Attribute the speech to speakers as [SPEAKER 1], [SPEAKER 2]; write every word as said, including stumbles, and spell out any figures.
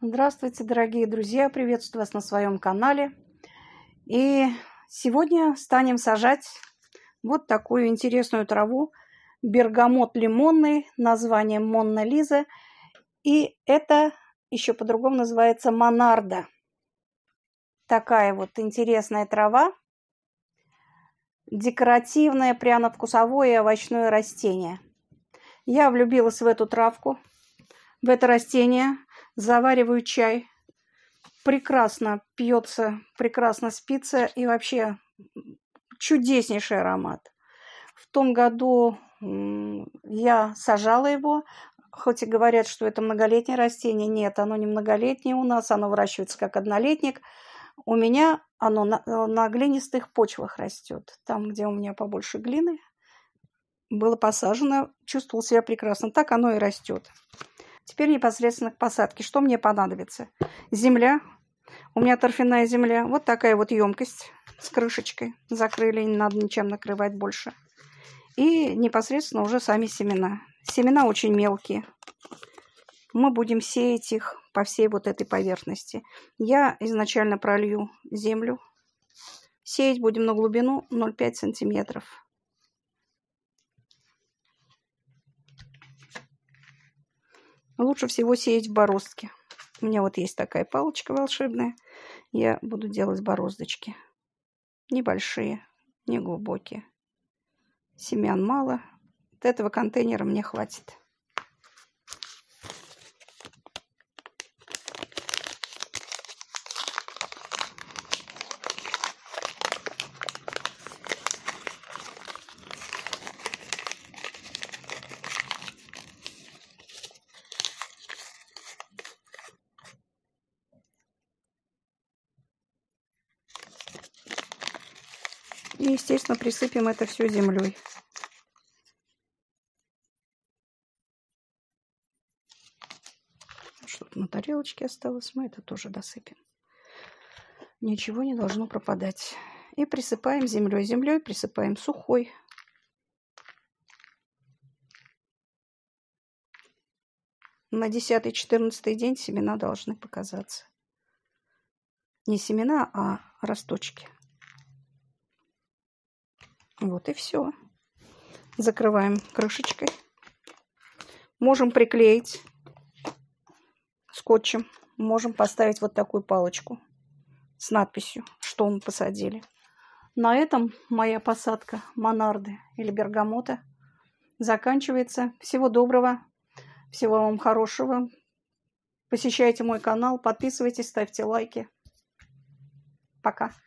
[SPEAKER 1] Здравствуйте, дорогие друзья! Приветствую вас на своем канале. И сегодня станем сажать вот такую интересную траву. Бергамот лимонный, названием Монна Лиза. И это еще по-другому называется монарда. Такая вот интересная трава. Декоративное, пряно-вкусовое и овощное растение. Я влюбилась в эту травку, в это растение. Завариваю чай. Прекрасно пьется, прекрасно спится и вообще чудеснейший аромат. В том году я сажала его, хоть и говорят, что это многолетнее растение. Нет, оно не многолетнее у нас, оно выращивается как однолетник. У меня оно на, на глинистых почвах растет. Там, где у меня побольше глины, было посажено, чувствовал себя прекрасно. Так оно и растет. Теперь непосредственно к посадке. Что мне понадобится? Земля. У меня торфяная земля. Вот такая вот емкость с крышечкой. Закрыли, не надо ничем накрывать больше. И непосредственно уже сами семена. Семена очень мелкие. Мы будем сеять их по всей вот этой поверхности. Я изначально пролью землю. Сеять будем на глубину ноль целых пять сантиметров. Лучше всего сеять в бороздке. У меня вот есть такая палочка волшебная. Я буду делать бороздочки. Небольшие, не глубокие. Семян мало. От этого контейнера мне хватит. И, естественно, присыпем это все землей. Что-то на тарелочке осталось, мы это тоже досыпем. Ничего не должно пропадать. И присыпаем землей. Землей присыпаем сухой. На десятый-четырнадцатый день семена должны показаться. Не семена, а росточки. Вот и все. Закрываем крышечкой. Можем приклеить скотчем. Можем поставить вот такую палочку с надписью, что мы посадили. На этом моя посадка монарды или бергамота заканчивается. Всего доброго. Всего вам хорошего. Посещайте мой канал, подписывайтесь, ставьте лайки. Пока.